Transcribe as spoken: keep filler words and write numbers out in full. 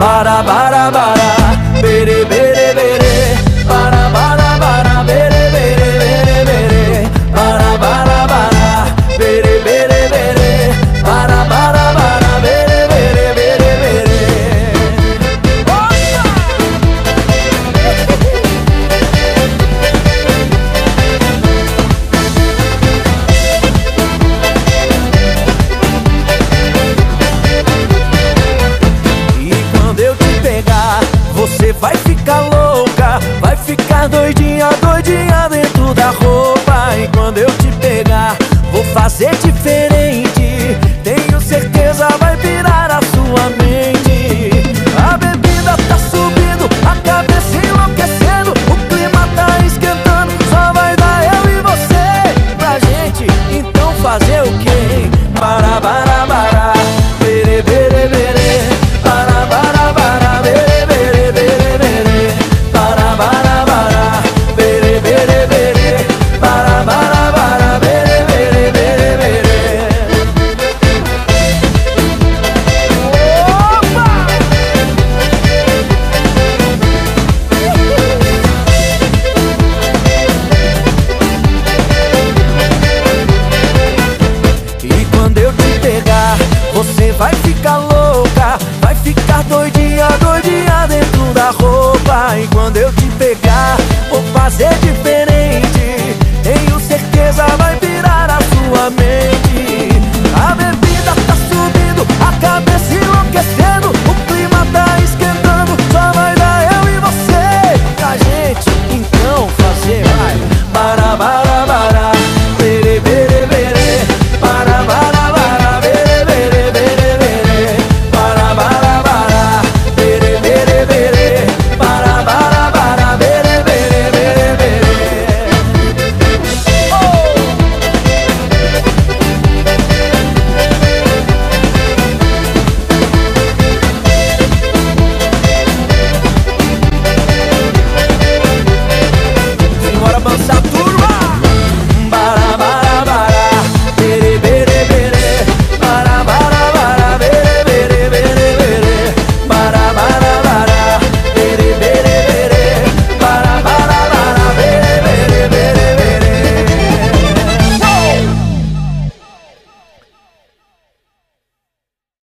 Bara, bara, bara, bere, bere, bere. Bara, bara, bara, bere, bere, bere, bere. Bara, bara, bara, bere, bere, bere. Bara, bara, bara, bere, bere, bere, bere. Você vai ficar louca, vai ficar doidinha, doidinha dentro da roupa. E quando eu te pegar, vou fazer diferente. Tenho certeza vai virar a sua mente. A bebida tá subindo, a cabeça enlouquecendo, o clima tá esquentando, só vai dar eu e você pra gente. Então fazer o quê? Bara, bara, bara, bere, bere, bere. Bara, bara, bara, bere. Você vai ficar louca, vai ficar doidinha, doidinha dentro da roupa. E quando eu te pegar, vou fazer diferente.